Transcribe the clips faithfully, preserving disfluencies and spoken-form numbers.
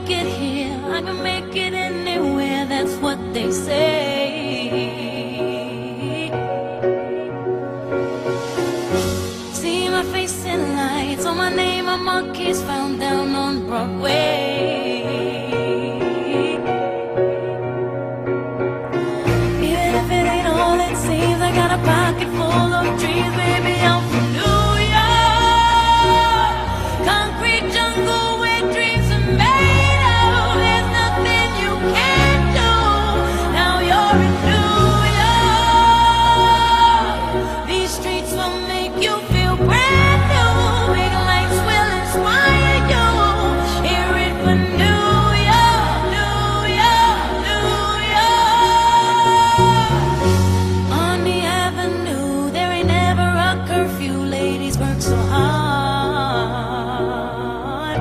make it here, I can make it anywhere, that's what they say. See my face in lights, on my name a monkey's found down on Broadway. Even if it ain't all it seems, I got a pocket full of dreams, baby, I'm from New York, concrete jungle where dreams are made of. There's nothing you can't do. Now you're in New York. These streets will make you feel brand new. Big lights will inspire you. Hear it for New York, New York, New York. On the avenue, there ain't never a curfew. Ladies work so hard.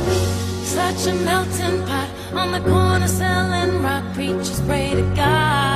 Such a melting pot on the corner selling rock. Preachers pray to God.